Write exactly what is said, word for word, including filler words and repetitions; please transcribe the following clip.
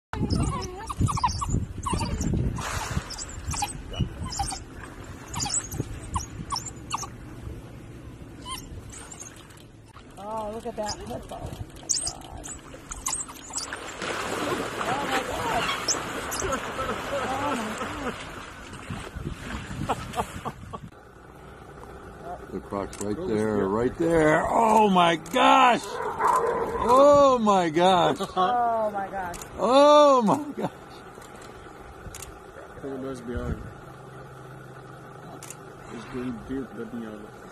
Oh, look at that hippo. The croc's right there, right there. Oh my gosh! Oh my gosh! Oh my gosh! Oh my gosh! I think it must be on. It's getting deep, let me on it.